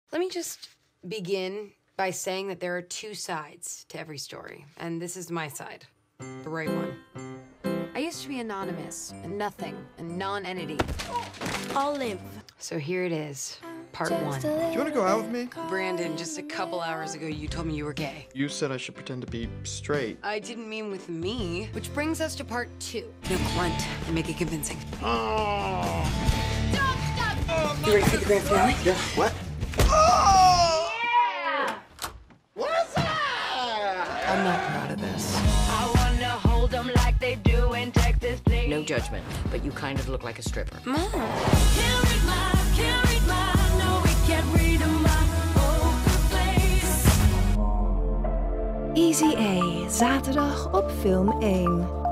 Let me just begin by saying that there are two sides to every story, and this is my side, the right one. I used to be anonymous, and nothing, a non-entity. Olive. So here it is, part one. Do you want to go out with me? Brandon, just a couple hours ago, you told me you were gay. You said I should pretend to be straight. I didn't mean with me. Which brings us to part two. Now grunt and make it convincing. Oh. You ready for the grand finale? Yeah, what? Oh! Yeah! What is that? I'm not proud of this. I wanna hold them like they do in Texas, please. No judgment, but you kind of look like a stripper. Mom. Can't read my, no, we can't read my poker face. Easy A, zaterdag op Film 1.